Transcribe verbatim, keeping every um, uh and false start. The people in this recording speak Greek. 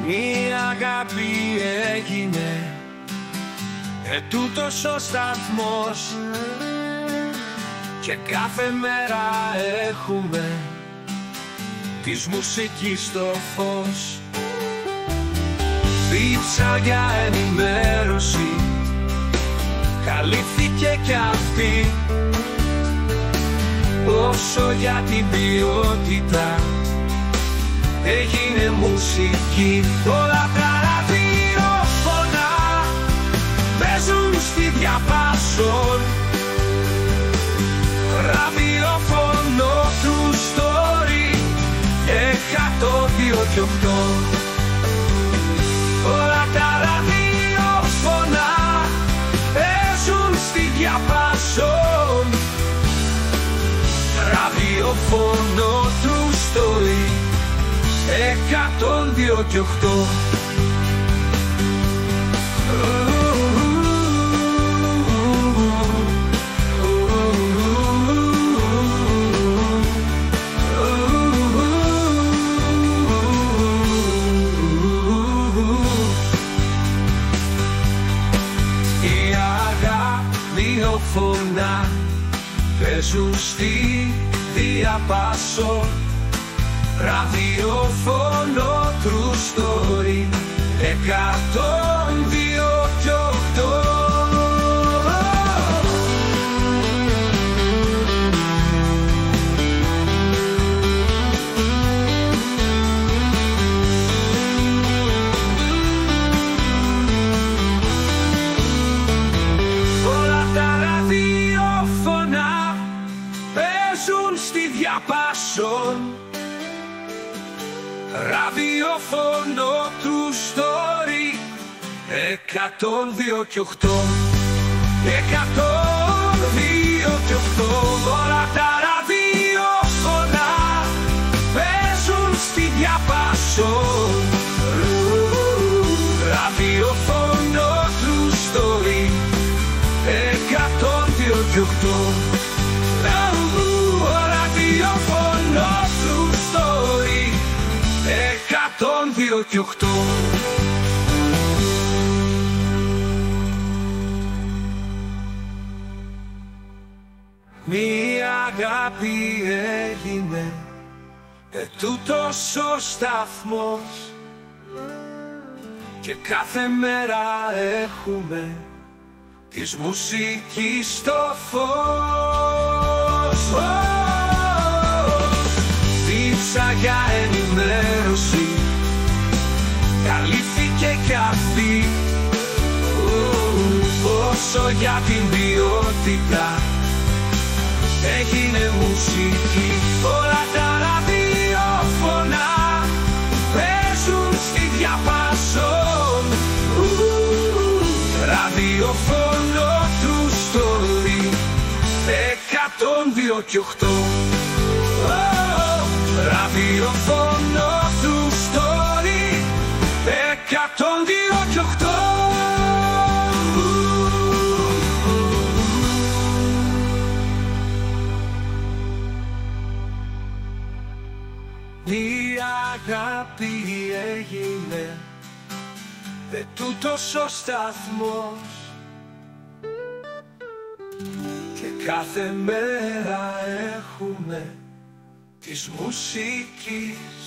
Μία αγάπη έγινε και τούτος ο σταθμός, και κάθε μέρα έχουμε της μουσικής το φως. Δίψα για ενημέρωση, καλύφθηκε κι αυτή, όσο για την ποιότητα έγινε μουσική. Όλα τα ραδιόφωνα παίζουν στη διαπάσον, ραδιόφωνο του Story εκατόν δύο και οκτώ. Όλα τα ραδιόφωνα παίζουν στη διαπάσον, ραδιόφωνο του Story εκατόν δύο και οκτώ. Οι αγάπηοφωνά παίζουν στη διαπάσον, ραδιόφωνο του Story εκατόν δύο και οκτώ. Όλα τα ραδιόφωνα παίζουν στη διαπάσον, ραδιόφωνο του Story εκατόν δύο και οκτώ. εκατόν δύο και οκτώ. Όλα τα ραδιόφωνα παίζουν στη διαπάσον, ραδιόφωνο του Story εκατόν δύο και οκτώ. Ραδιόφωνο του Story εκατόν δύο και οκτώ. Μία αγάπη έγινε και τούτος ο σταθμός, και κάθε μέρα έχουμε της μουσικής το φως. Δίψα για ενημέρωση, καλύφθηκε κι αυτή, όσο για την ποιότητα έγινε μουσική. Όλα τα ραδιόφωνα παίζουν στη διαπάσον, ραδιόφωνο του Story εκατόν δύο και οκτώ. Ραδιόφωνο του Story εκατόν δύο και οκτώ. Η αγάπη έγινε δε τούτος ο σταθμός, και κάθε μέρα έχουμε της μουσικής